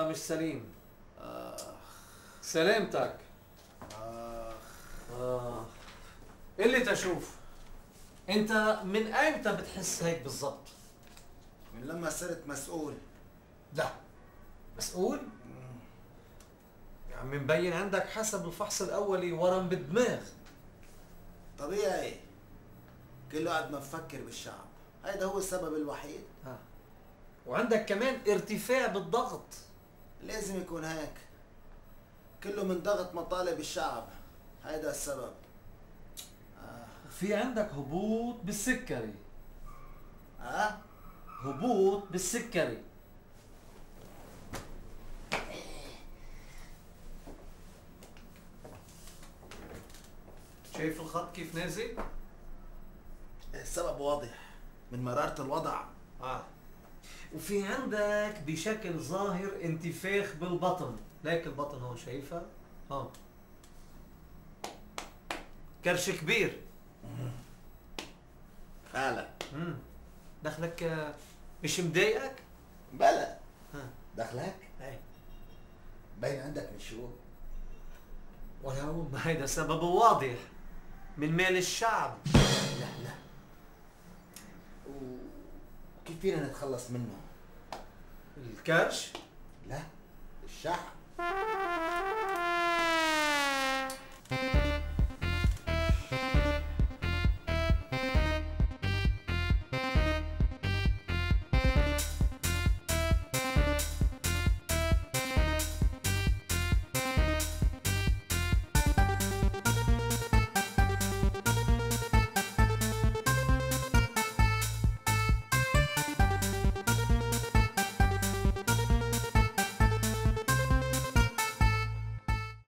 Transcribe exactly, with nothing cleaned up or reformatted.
مش سليم. اخ سلامتك. اخ آه. اللي تشوف، انت من ايمتى بتحس هيك بالضبط؟ من لما صرت مسؤول. لا مسؤول؟ يا عمي مبين عندك حسب الفحص الاولي ورم بالدماغ. طبيعي، كله قاعد ما بفكر بالشعب، هيدا هو السبب الوحيد. آه. وعندك كمان ارتفاع بالضغط. لازم يكون هيك، كله من ضغط مطالب الشعب، هيدا السبب. آه. في عندك هبوط بالسكري. اه هبوط بالسكري. شايف الخط كيف نازل؟ السبب واضح من مرارة الوضع. اه. وفي عندك بشكل ظاهر انتفاخ بالبطن، ليك البطن هون شايفها؟ هون كرش كبير. فعلا. امم دخلك آه، مش مضايقك؟ بلا ها دخلك اي باين عندك من شو؟ ولو ما هيدا سببه واضح، من مال الشعب. لا لا، وكيف فينا نتخلص منه؟ الكرش؟ لا، الشعب.